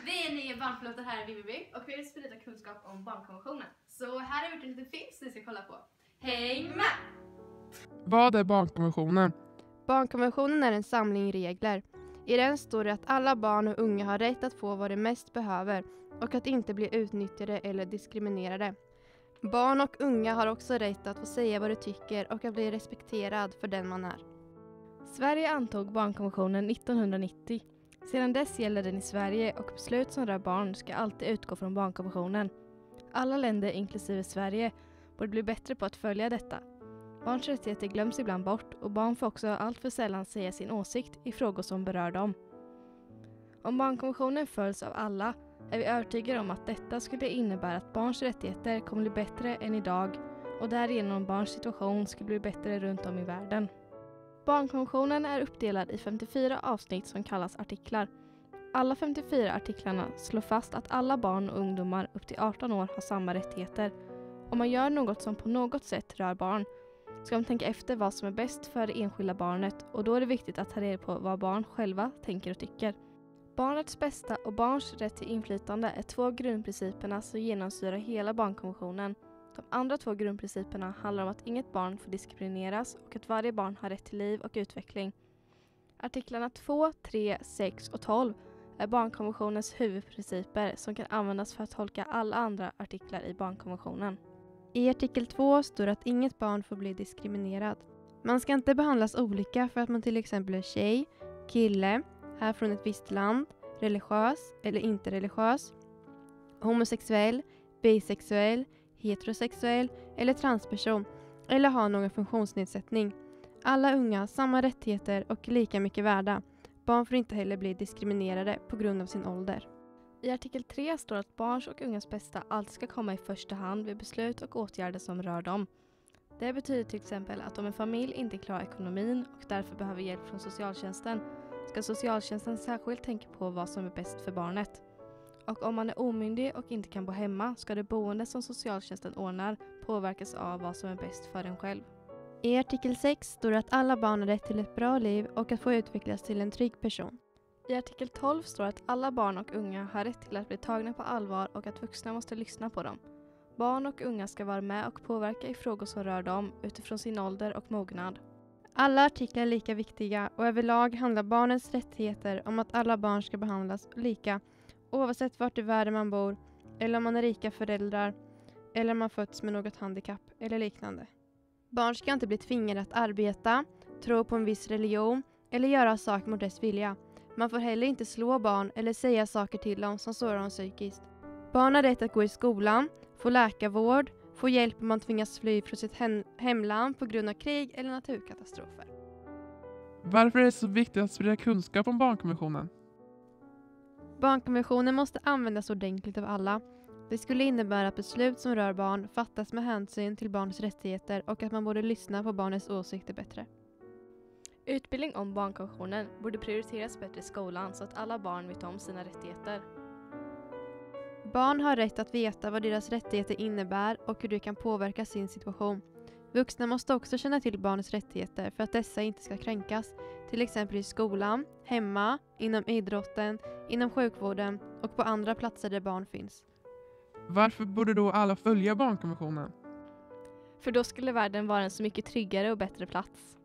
Vi är nya barnpiloter här i Vimmerby och vi vill sprida kunskap om barnkonventionen. Så här har vi gjort en liten film som ni ska kolla på. Häng med! Vad är barnkonventionen? Barnkonventionen är en samling regler. I den står det att alla barn och unga har rätt att få vad de mest behöver och att inte bli utnyttjade eller diskriminerade. Barn och unga har också rätt att få säga vad de tycker och att bli respekterad för den man är. Sverige antog barnkonventionen 1990. Sedan dess gäller den i Sverige och beslut som rör barn ska alltid utgå från barnkonventionen. Alla länder, inklusive Sverige, borde bli bättre på att följa detta. Barns rättigheter glöms ibland bort och barn får också allt för sällan säga sin åsikt i frågor som berör dem. Om barnkonventionen följs av alla är vi övertygade om att detta skulle innebära att barns rättigheter kommer bli bättre än idag och därigenom barns situation skulle bli bättre runt om i världen. Barnkonventionen är uppdelad i 54 avsnitt som kallas artiklar. Alla 54 artiklarna slår fast att alla barn och ungdomar upp till 18 år har samma rättigheter. Om man gör något som på något sätt rör barn ska man tänka efter vad som är bäst för det enskilda barnet och då är det viktigt att ta reda på vad barn själva tänker och tycker. Barnets bästa och barns rätt till inflytande är två grundprinciperna som genomsyrar hela barnkonventionen. De andra två grundprinciperna handlar om att inget barn får diskrimineras och att varje barn har rätt till liv och utveckling. Artiklarna 2, 3, 6 och 12 är barnkonventionens huvudprinciper som kan användas för att tolka alla andra artiklar i barnkonventionen. I artikel 2 står att inget barn får bli diskriminerad. Man ska inte behandlas olika för att man till exempel är tjej, kille, är från ett visst land, religiös eller inte religiös, homosexuell, bisexuell, heterosexuell eller transperson eller har någon funktionsnedsättning. Alla unga har samma rättigheter och lika mycket värda. Barn får inte heller bli diskriminerade på grund av sin ålder. I artikel 3 står att barns och ungas bästa alltid ska komma i första hand vid beslut och åtgärder som rör dem. Det betyder till exempel att om en familj inte klarar ekonomin och därför behöver hjälp från socialtjänsten ska socialtjänsten särskilt tänka på vad som är bäst för barnet. Och om man är omyndig och inte kan bo hemma ska det boende som socialtjänsten ordnar påverkas av vad som är bäst för en själv. I artikel 6 står det att alla barn har rätt till ett bra liv och att få utvecklas till en trygg person. I artikel 12 står att alla barn och unga har rätt till att bli tagna på allvar och att vuxna måste lyssna på dem. Barn och unga ska vara med och påverka i frågor som rör dem utifrån sin ålder och mognad. Alla artiklar är lika viktiga och överlag handlar barnens rättigheter om att alla barn ska behandlas lika oavsett vart i världen man bor eller om man är rika föräldrar eller om man fötts med något handikapp eller liknande. Barn ska inte bli tvingade att arbeta, tro på en viss religion eller göra saker mot dess vilja. Man får heller inte slå barn eller säga saker till dem som sårar dem psykiskt. Barn har rätt att gå i skolan, få läkarvård, få hjälp om man tvingas fly från sitt hemland på grund av krig eller naturkatastrofer. Varför är det så viktigt att sprida kunskap om barnkonventionen? Barnkonventionen måste användas ordentligt av alla. Det skulle innebära att beslut som rör barn fattas med hänsyn till barns rättigheter och att man borde lyssna på barnets åsikter bättre. Utbildning om barnkonventionen borde prioriteras bättre i skolan så att alla barn vet om sina rättigheter. Barn har rätt att veta vad deras rättigheter innebär och hur de kan påverka sin situation. Vuxna måste också känna till barnets rättigheter för att dessa inte ska kränkas, till exempel i skolan, hemma, inom idrotten, inom sjukvården och på andra platser där barn finns. Varför borde då alla följa barnkonventionen? För då skulle världen vara en så mycket tryggare och bättre plats.